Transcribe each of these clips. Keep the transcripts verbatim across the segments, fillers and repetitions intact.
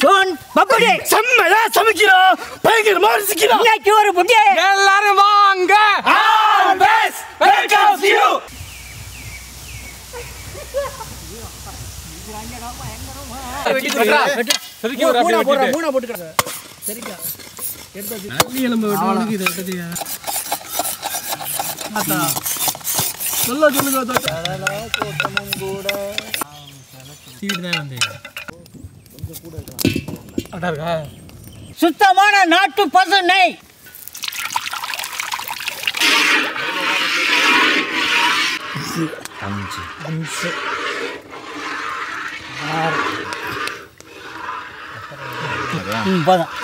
Zone papdi செம்மையா சமைக்கிறோம் பயங்கரமா ருசிக்கிறோம் இன்னைக்கு ஒரு புடி எல்லாரும் வாங்க ஆல்வேஸ் வெல்கம் யூ மூணா போடுற மூணா போட்டுக்கற சரிக்கா எடுத்து நல்லி எலும்பு வெட்டணும் இது எடுத்துங்க அத்தா சொல்ல சொல்லுங்க அத்தா கோட்டமும் கூட சீட் தான் வந்தீங்க கொஞ்சம் கூட இருக்கா அடா இருக்கா சுத்தமான நாட்டு பசு நெய் அஞ்சு அஞ்சு ஆறு ம் போதும்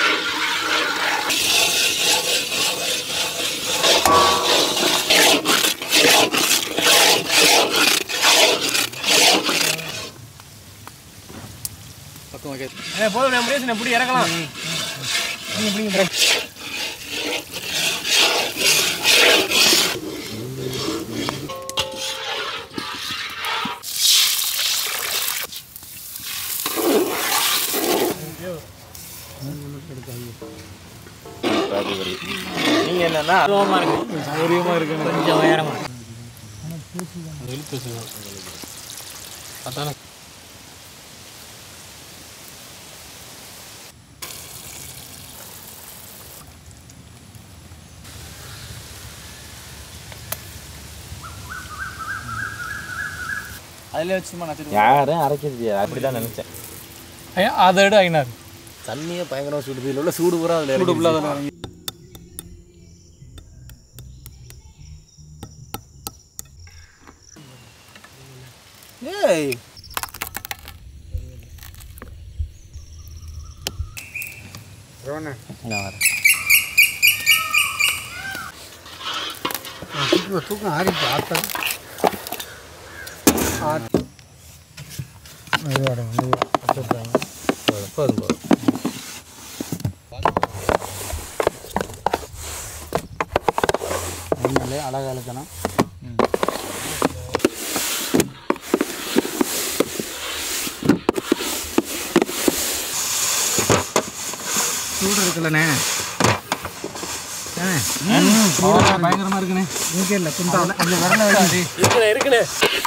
பக்கம் ஓகே ஏ போதும் நான் முடியல புடி இறக்கலாம் நீங்க புடிங்க நீங்க என்னன்னா சௌரியமா இருக்கு சௌரியமா இருக்கு கொஞ்சம் உயரமா ரெல் பேசுங்க அதான அதுல வச்சுமா நான் யாரும் அரைக்கிறது அப்படிதான் நினைச்சேன் ஐயா அதை எடு ஐநார் தண்ணியே பயங்கரமா சுடுது இல்ல உள்ள சூடு பூரா அதுல சூடு புள்ள தான ஏய் ரோனா நான் வரேன் தூக்கு தூக்கு ஆறி பார்த்தா ஆ ஐயோட ஐயோ அப்புறம் போதும் போதும் ஒன்றும் அழகாக இருக்கணும் சூடு இருக்குல்லண்ணே பயங்கரமா இருக்குனே இங்கே இல்லை குண்டா கொஞ்சம் விரல வச்சு இருக்குனே இருக்குனே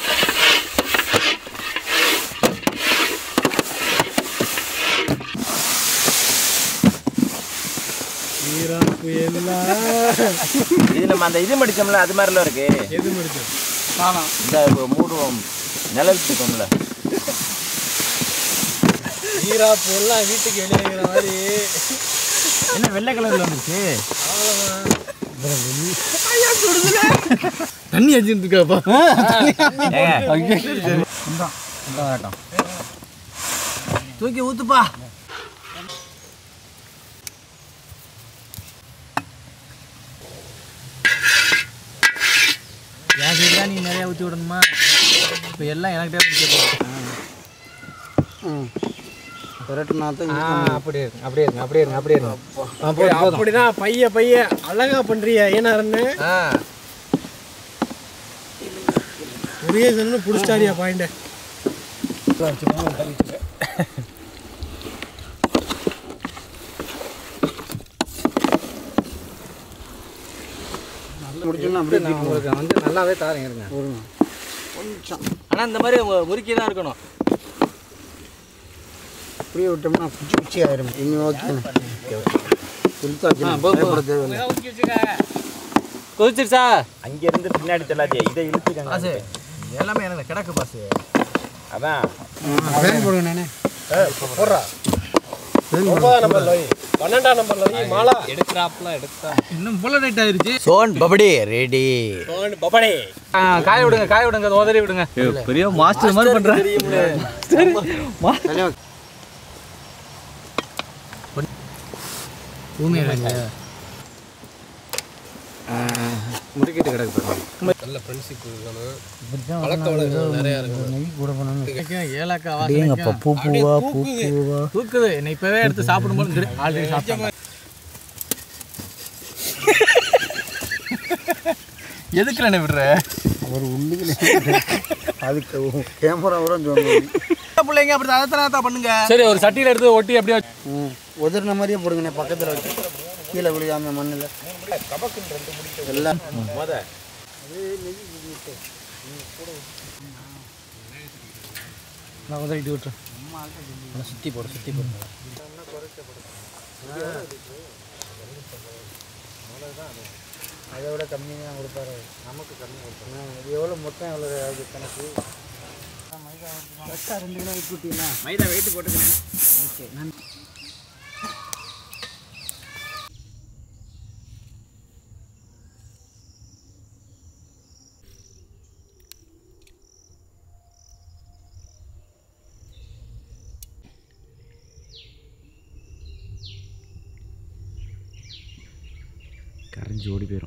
இது நம்ம அந்த இது மடிச்சோம்ல அது மாதிரிலாம் இருக்கு எது முடிச்சோம் இந்த மூடுவோம் நிலத்துக்கோம்ல ஈரா பொருளாம் வீட்டுக்கு வெளியேங்கிற மாதிரி என்ன வெள்ளை கலர்ல வந்துச்சு தண்ணி அடிச்சுட்டு இருக்காப்பா தூக்கி ஊத்துப்பா என் சைடுலாம் நீ நிறையா ஊற்றி விடணுமா இப்போ எல்லாம் எனக்கிட்டே ஊற்றி ம் கரெக்ட் நான் அப்படியே இருக்கு அப்படியே இருக்கு அப்படியே இருக்கு அப்படியே இருக்கு அப்படிதான் பைய பைய அழகா பண்றிய ஏன்னா இருந்து ஒரே சொன்னு புடிச்சாரியா பாயிண்ட வந்து நல்லாவே தாரங்க இருங்க கொஞ்சம் ஆனால் இந்த மாதிரி முறுக்கி தான் இருக்கணும் புரிய விட்டோம்னா குச்சி குச்சி ஆயிரும் இன்னும் கொதிச்சிருச்சா அங்கேருந்து பின்னாடி தெல்லாதியா இதை இழுத்துக்காங்க எல்லாமே எனக்கு கிடக்கு பாசு அதான் போடுங்க நானே போடுறா ஒன்பதாம் நம்பர் லோய் பன்னெண்டாம் நம்பர் லோய் மாலா எடுக்கிறாப்ல எடுத்தா இன்னும் புள்ள டைட் ஆயிருச்சு சோன் பப்படி ரெடி சோன் பப்படி காய விடுங்க காய விடுங்க உதறி விடுங்க பெரிய மாஸ்டர் மாதிரி பண்றேன் பூமியில முறுக்கிட்டு கிடக்கு நல்ல ஃப்ரெண்ட்ஷிப் இருக்கணும் பழக்க வழக்கம் நிறையா இருக்கு நெய் கூட பண்ணணும் ஏலக்காய் வாசனை பூ பூவா பூ பூவா தூக்குது என்னை இப்போவே எடுத்து சாப்பிடும்போது ஆல்ரெடி சாப்பிட்டாங்க எதுக்குல விடுற ஒரு உள்ளுக்குள்ள அதுக்கு கேமரா கூட பிள்ளைங்க அப்படி அதை பண்ணுங்க. சரி ஒரு சட்டியில் எடுத்து ஒட்டி அப்படியே உதிர்ன மாதிரியே போடுங்கண்ணே பக்கத்தில் வச்சு கீழே விழுகாம மண்ணில் எல்லாம் முத நான் உதவிட்டு விட்டுறேன். சுற்றி போடு சுற்றி போடு அதை விட கம்மியாக தான் கொடுப்பாரு. நமக்கு கம்மி கொடுப்பாங்க. இது எவ்வளோ மொத்தம் எவ்வளோ ஆகுது கணக்கு? கரெக்டாக ரெண்டு கிலோ விட்டுட்டீங்களா? மைதா வெயிட்டு போட்டுக்கிறேன். ஓகே நான் கரைஞ்சி ஓடி போயிடும்.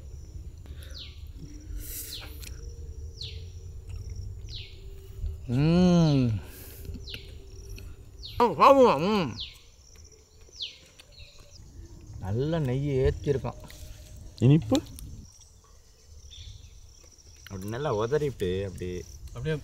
ம் ம் நல்ல நெய் ஏற்றிருக்கான். இனிப்பு அப்படி நல்லா உதறிட்டு அப்படி அப்படியே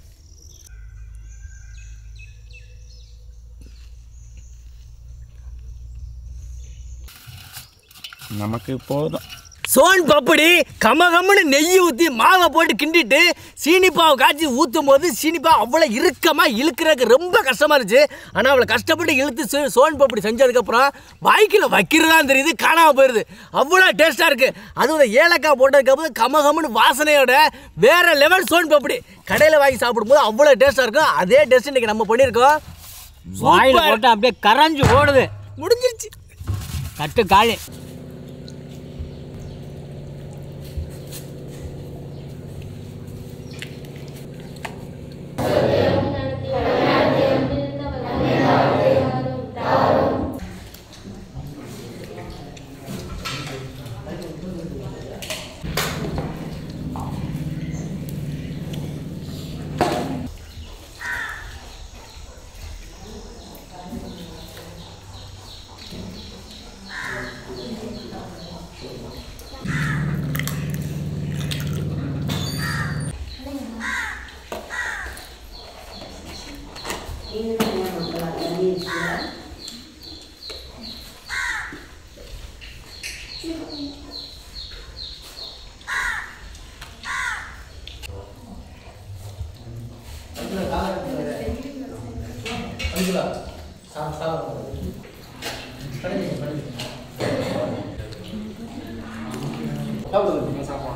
நமக்கு போதும். சோன் பப்படி கம கம்முன்னு நெய் ஊற்றி மாவை போட்டு கிண்டிட்டு சீனிப்பாவை காய்ச்சி ஊற்றும் போது சீனிப்பா அவ்வளோ இறுக்கமாக இழுக்கிறதுக்கு ரொம்ப கஷ்டமாக இருந்துச்சு. ஆனால் அவ்வளோ கஷ்டப்பட்டு இழுத்து சோ சோன் பப்படி செஞ்சதுக்கப்புறம் வாய்க்கில் வைக்கிறதான் தெரியுது, காணாமல் போயிடுது. அவ்வளோ டேஸ்ட்டாக இருக்குது. அதுவும் ஏலக்காய் போட்டதுக்கப்புறம் கம கம்முன்னு வாசனையோட வேறு லெவல் சோன் பப்படி. கடையில் வாங்கி சாப்பிடும்போது அவ்வளோ டேஸ்ட்டாக இருக்கும். அதே டேஸ்ட் இன்றைக்கி நம்ம பண்ணியிருக்கோம். வாயில் போட்டு அப்படியே கரைஞ்சி ஓடுது. முடிஞ்சிருச்சு. கட்டு காலி. சாப்பிடுங்க சாப்பிடுங்க.